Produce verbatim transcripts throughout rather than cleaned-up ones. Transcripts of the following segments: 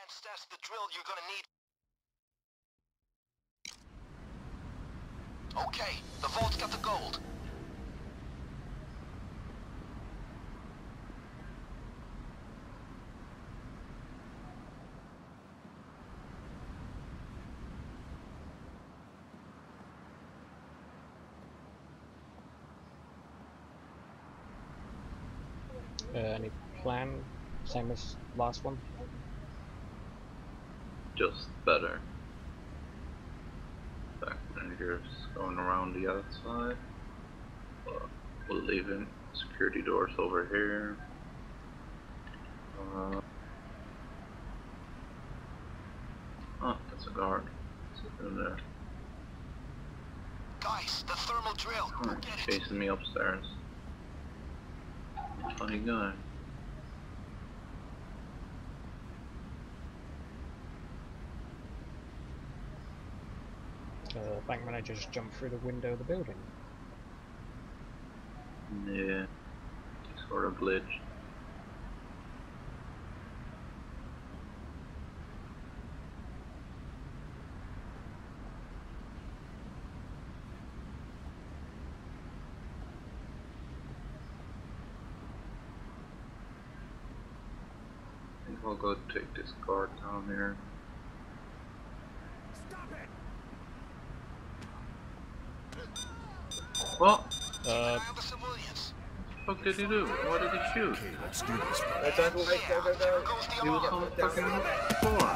Advanced that's the drill you're gonna need. Okay, the vault's got the gold. Uh, any plan? Same as last one? Just better. Back managers going around the outside. Uh, we'll leave him. Security doors over here. Uh, oh, that's a guard. Sitting in there. Guys, the thermal drill. Oh, Get it. chasing me upstairs. Funny guy. Uh, bank manager just jumped through the window of the building. Yeah, sort of glitched. I think I'll go take this guard down here. Stop it. What? Uh, The civilians. What the fuck did he do? Why did he shoot? Okay, let's do this. Let's go, let's go, go, There go. goes the He was alarm. on the fucking floor.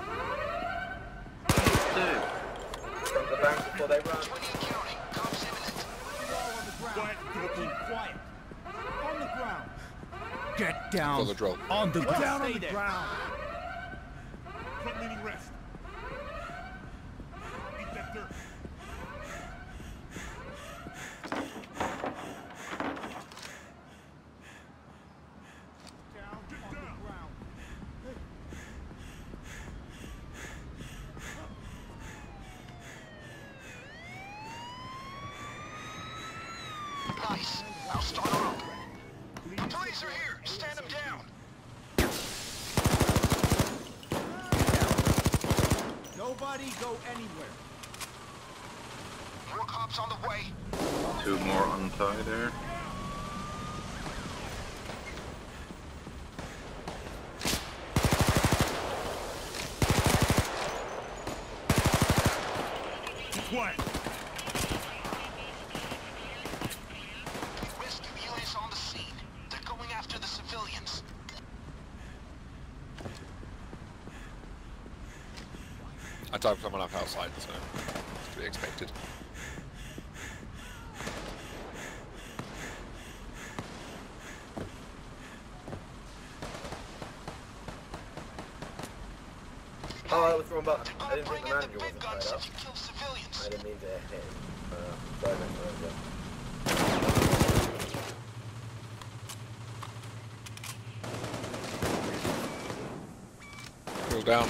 Dude. From the bank before they run. twenty and counting. Cops imminent. Quiet, Gilpin, quiet. On the ground. Get down. Follow the drill. On the ground. Down on the ground. Front leaning rest. Eat that dirt. Down, get on the ground. Nice. Now start her up. Police are here. Stand them down. Nobody go anywhere. More cops on the way. Two more untied there. Quiet. Rescue units on the scene. They're going after the civilians. I typed someone up outside, so it's to be expected. Oh, that was the wrong button. They're I gonna didn't bring think the in the manager big wasn't guns tied up. if you kill civilians. I didn't mean to hit him. Uh, sorry, manager. Drill down.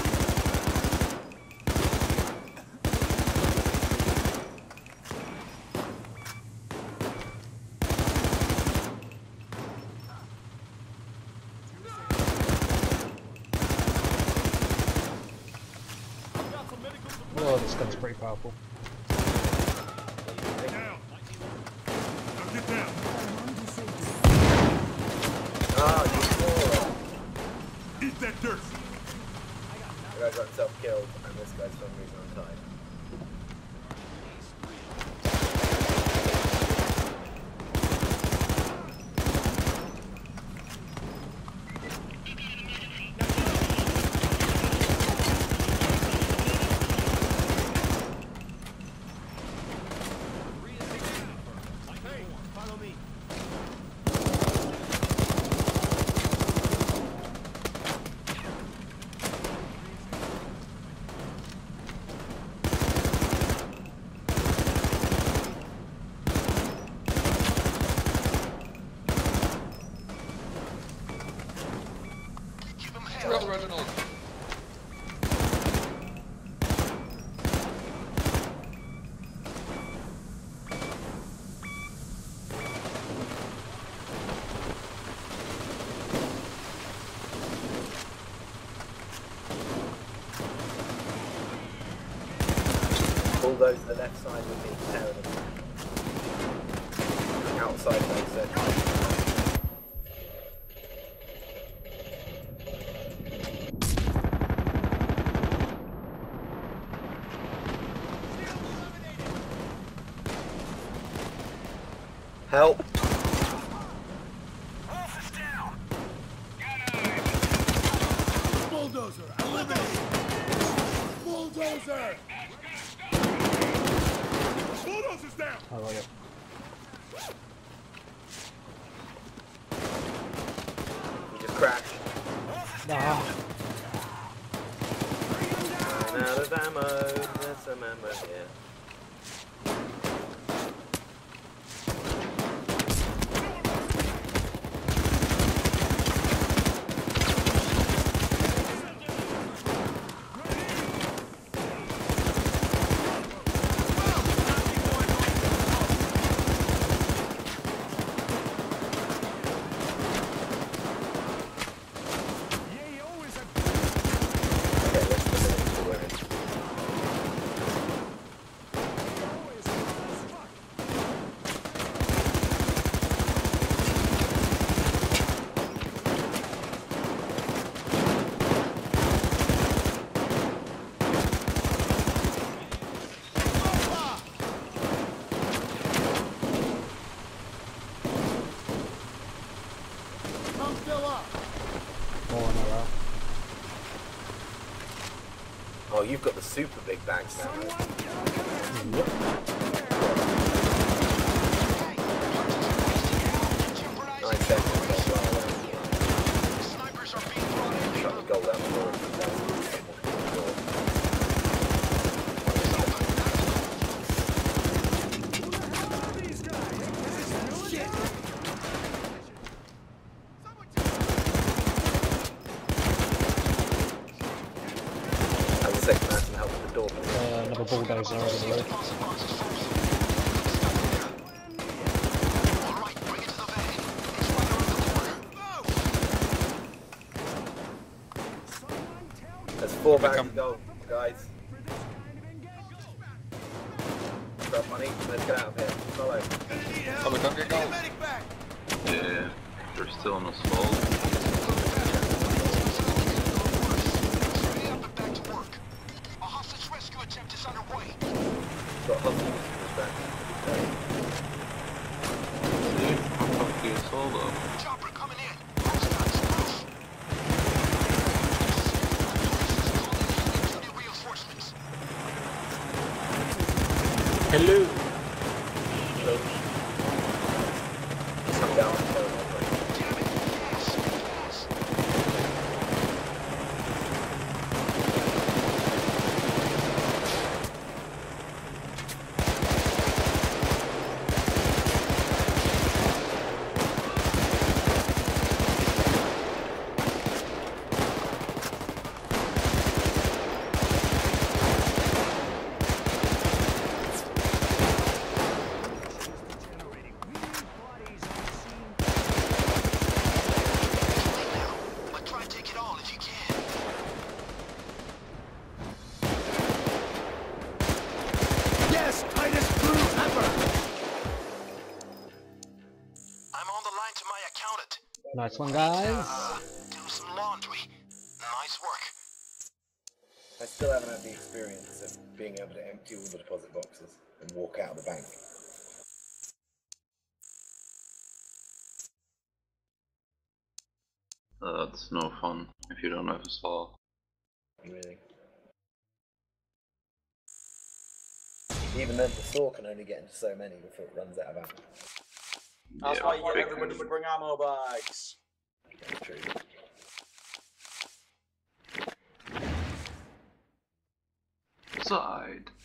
oh, this gun's pretty powerful. Down. Now get down. Ah, you fool. Eat that dirt. The guy got himself killed, and this guy's for some reason untied. Hey, follow me. Keep them Drill, held. Reginald. bulldoze the left side with me, tear them. Outside those circles. Help! Office down. Bulldozer, eliminate! Bulldozer! Bulldozer's down! Oh, yeah. You just crashed. Nah. I'm out of ammo. There's some ammo here. Oh, you've got the super big bags now. Yep. Nine seconds. Snipers are being brought in. Shut the goal down the door. Uh, another bulldozer over the road. There's four bags to go, guys. Grab money, let's get out of here. Follow. Oh, we don't get gold. Yeah, they're still in the slow. Got hostages back. See? Solo. Chopper coming in. Hostiles, move. Reinforcements. Hello. Hello. Come down. Damn it. Yes. Yes. Nice one, guys. Uh, do some laundry. Nice work. I still haven't had the experience of being able to empty all the deposit boxes and walk out of the bank. Uh, that's no fun if you don't have a saw. Really. Even then, the saw can only get into so many before it runs out of ammo. That's Yeah, why you get big everybody thing. to bring ammo bags. That's true. Side.